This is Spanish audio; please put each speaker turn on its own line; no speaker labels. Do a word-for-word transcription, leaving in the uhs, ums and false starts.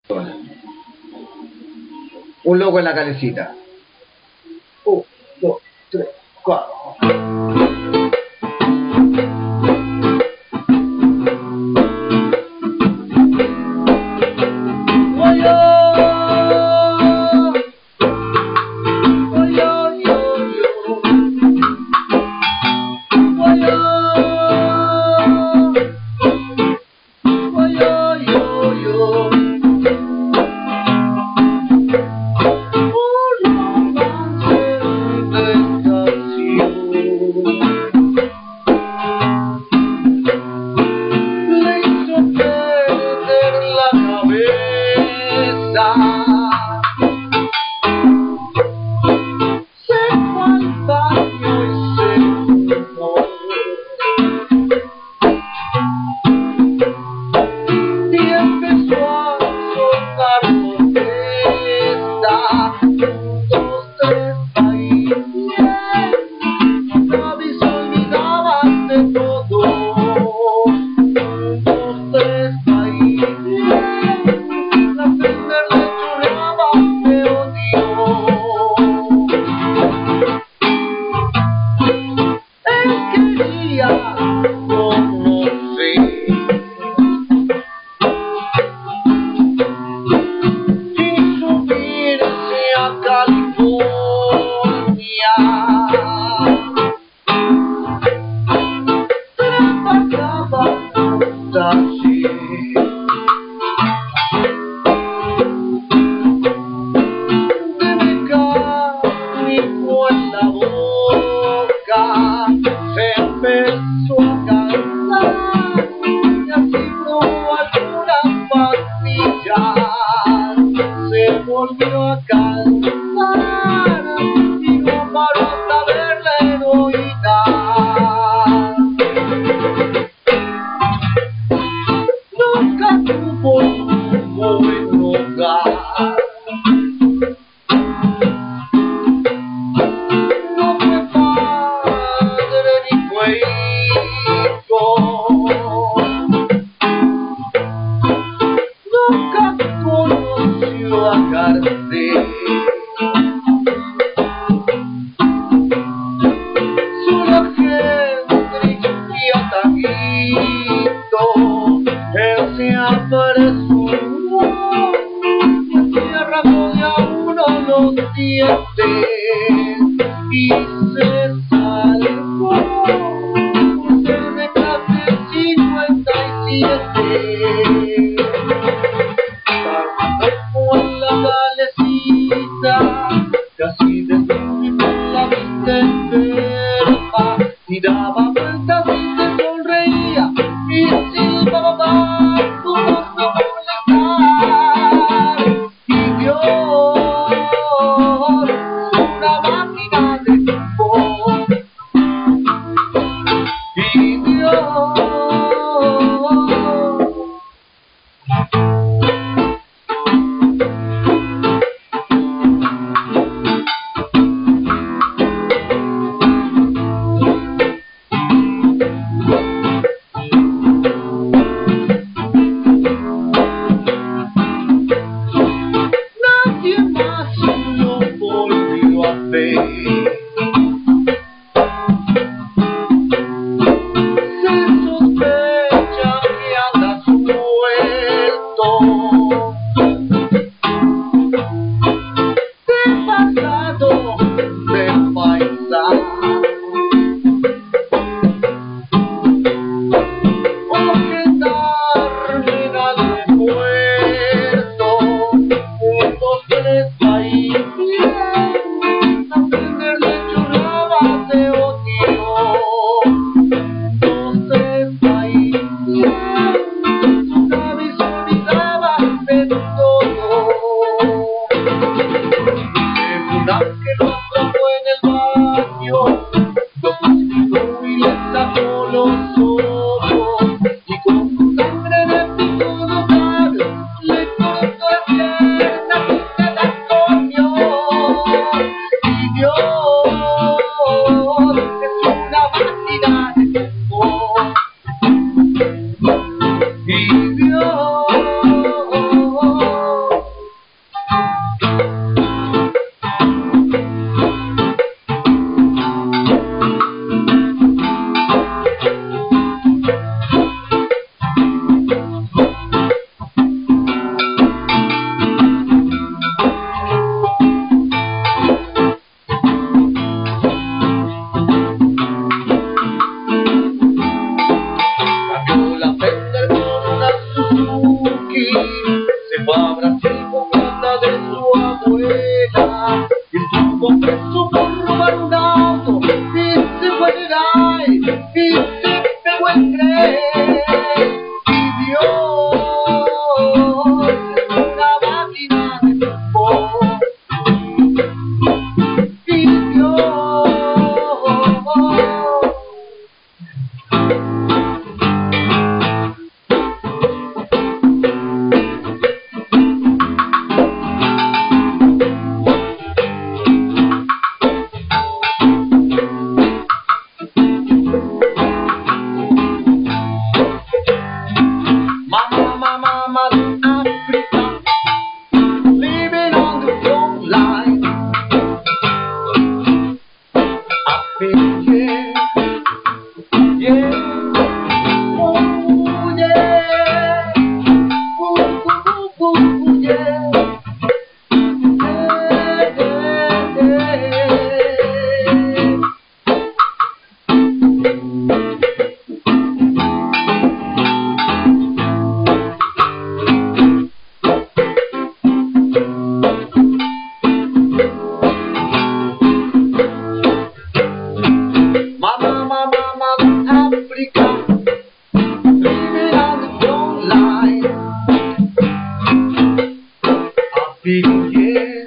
Un loco en la calecita. Un, dos, tres, cuatro. Volvió a cantar y no paró hasta ver la heroína. Nunca tuvo un buen hogar. No fue padre ni fue hijo. Nunca conoció a Gardel. Solo Hendrix y a Taguito, él se apresuró y se arrancó de a uno los dientes y se salvó de clase cincuenta y siete. Con la calecita, casi desnudo con la vista enferma, y daba vueltas y se sonreía y silbaba bajo no molestar. Y Dios, una máquina de tiempo.
fue a Brasil con plata de su abuela, y estuvo preso por robar un auto, y se fue de gay, y se pegó el tren, y Dios una máquina de tiempo, y Dios Big yeah.